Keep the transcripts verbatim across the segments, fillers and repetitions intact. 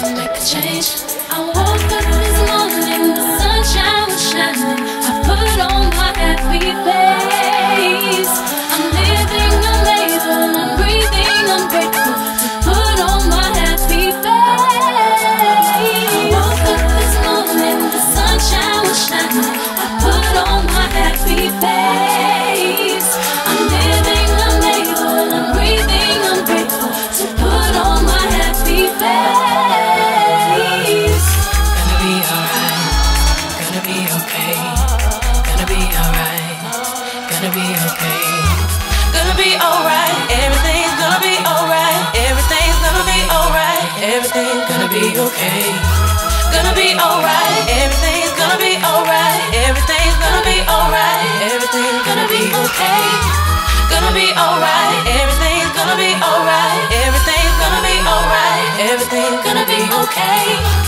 to make a change. I woke up this morning, the sunshine was shining. I put on my happy face. I'm living, I'm able, I'm breathing, I'm grateful to put on my happy face. I woke up this morning, the sunshine was shining. I put on my happy face. I'm living, I'm able, I'm breathing, I'm grateful to put on my happy face. Gonna be alright, gonna be okay, gonna be alright, gonna be okay, gonna be alright, everything's gonna be alright, everything's gonna be alright, everything's gonna be okay, gonna be alright, everything's gonna be alright, everything's gonna be alright, everything's gonna be okay, gonna be alright, everything's gonna be alright, everything's gonna be alright, everything's gonna be okay.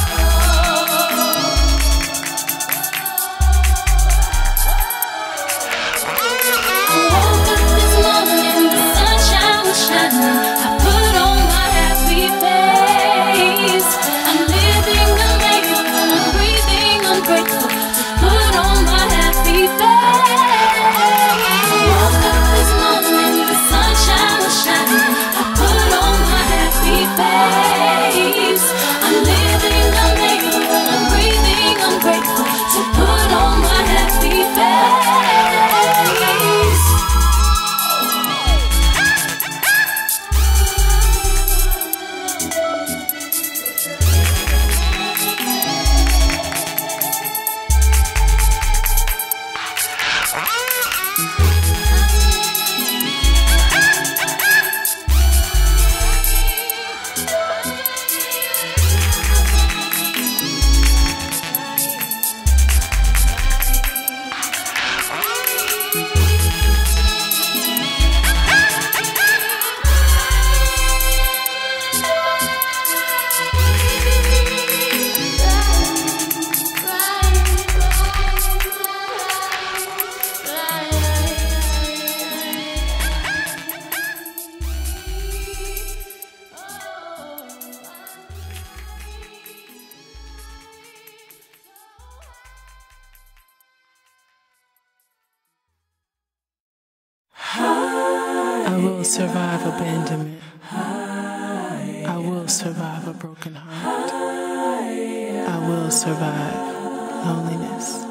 I will survive abandonment. I will survive a broken heart. I will survive loneliness.